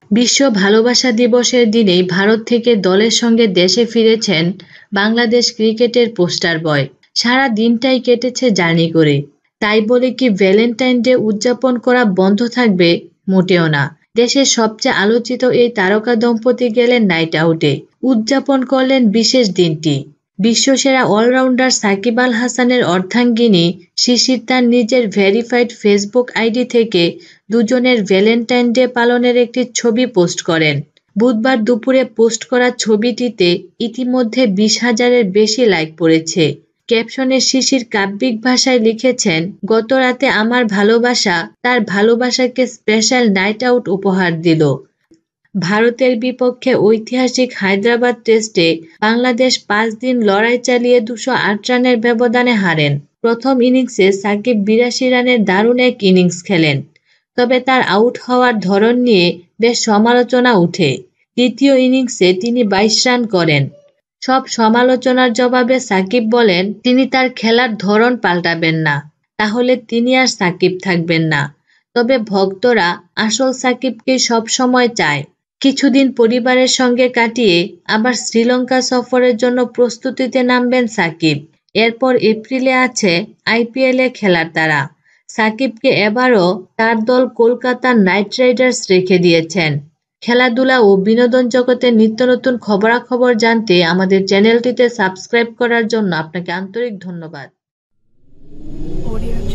বিশ্ব ভালোবাসা দিবসের দিনেই ভারত থেকে দলের সঙ্গে দেশে ফিরেছেন বাংলাদেশ ক্রিকেটের পোস্টার বয়। সারা দিনটাই কেটেছে জার্নি করে। তাই বলে কি ভ্যালেন্টাইন ডে উদযাপন করা বন্ধ থাকবে? মোটেও না। দেশের সবচেয়ে আলোচিত এই তারকা দম্পতি গেলেন নাইট আউটে, উদযাপন করলেন বিশেষ দিনটি। বিশ্বসেরা অলরাউন্ডার সাকিব আল হাসানের অর্ধাঙ্গিনী শিশির তার নিজের ভেরিফাইড ফেসবুক আইডি থেকে দুজনের ভ্যালেন্টাইন ডে পালনের একটি ছবি পোস্ট করেন। বুধবার দুপুরে পোস্ট করা ছবিটিতে ইতিমধ্যে 20,000-এর বেশি লাইক পড়েছে। ক্যাপশনে শিশির কাব্যিক ভাষায় লিখেছেন, গত রাতে আমার ভালোবাসা তার ভালোবাসাকে স্পেশাল নাইট আউট উপহার দিল। ভারতের বিপক্ষে ঐতিহাসিক হায়দ্রাবাদ টেস্টে বাংলাদেশ 5 দিন লড়াই চালিয়ে 208 রানের ব্যবধানে হারেন। প্রথম ইনিংসে সাকিব 82 রানের দারুণ এক ইনিংস খেলেন। তবে তার আউট হওয়ার ধরন নিয়ে বেশ সমালোচনা উঠে। দ্বিতীয় ইনিংসে তিনি 22 রান করেন। সব সমালোচনার জবাবে সাকিব বলেন, তিনি তার খেলার ধরন পাল্টাবেন না, তাহলে তিনি আর সাকিব থাকবেন না। তবে ভক্তরা আসল সাকিবকেই সবসময় চায়। কিছুদিন পরিবারের সঙ্গে কাটিয়ে আবার শ্রীলঙ্কা সফরের জন্য প্রস্তুতিতে নামবেন সাকিব। এরপর এপ্রিলে আছে আইপিএলে খেলার তাড়া। সাকিবকে এবারও তার দল কলকাতা নাইট রাইডার্স রেখে দিয়েছেন। খেলাধুলা ও বিনোদন জগতের নিত্য নতুন খবরাখবর জানতে আমাদের চ্যানেলটিতে সাবস্ক্রাইব করার জন্য আপনাকে আন্তরিক ধন্যবাদ।